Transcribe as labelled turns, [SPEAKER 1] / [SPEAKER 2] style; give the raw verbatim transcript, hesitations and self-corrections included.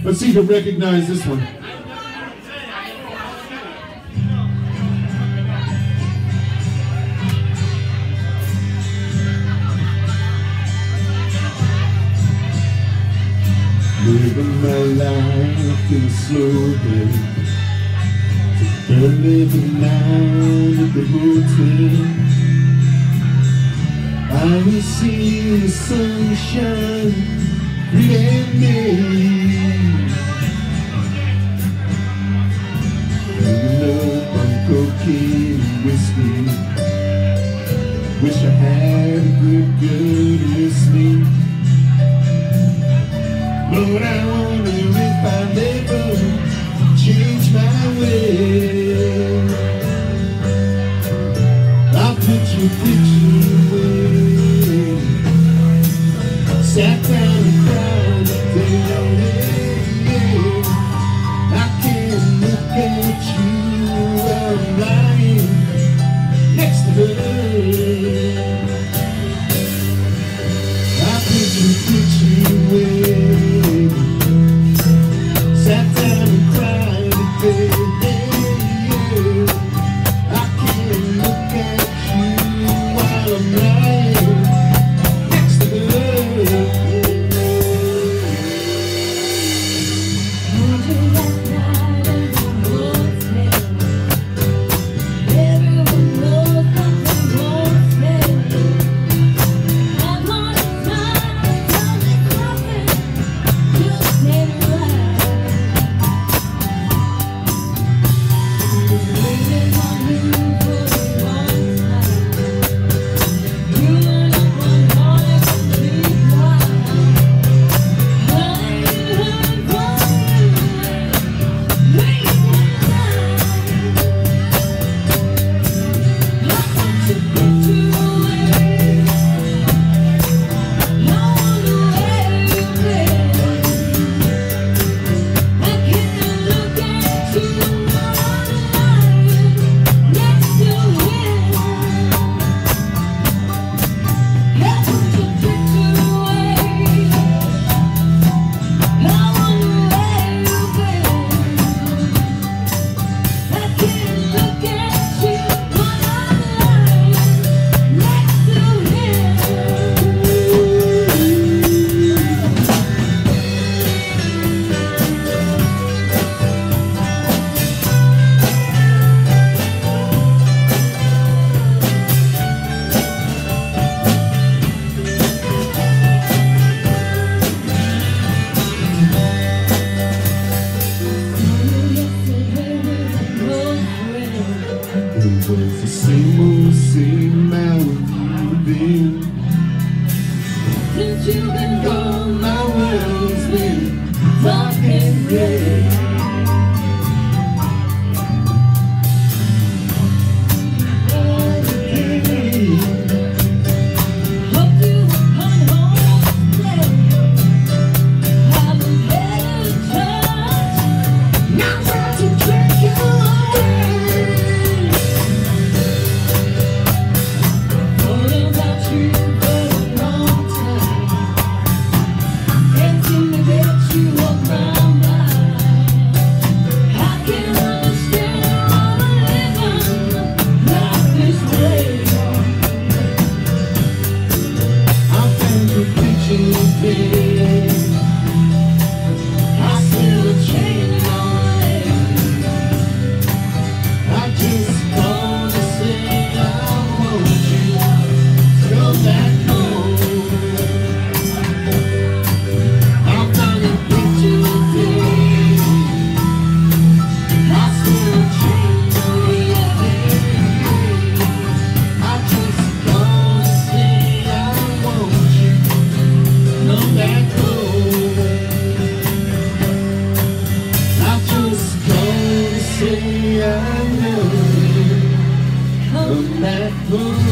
[SPEAKER 1] Let's see if you recognize this one. Living my life in a slow day, early at night at the hotel. I will see the sunshine greeting me. Hanging up on cocaine and whiskey. Wish I had a good girl to miss me. Lord, I wonder if I'll ever change my way. I'll put your picture away. Sat down and cried today. I can't look at you while I'm lying next to her. I put your picture away. Sat down and cried today. I can't look at you while I'm lying next to her. It was the same old, same out with you been. Since you've been gone, my world's been dark and gray. Come back home.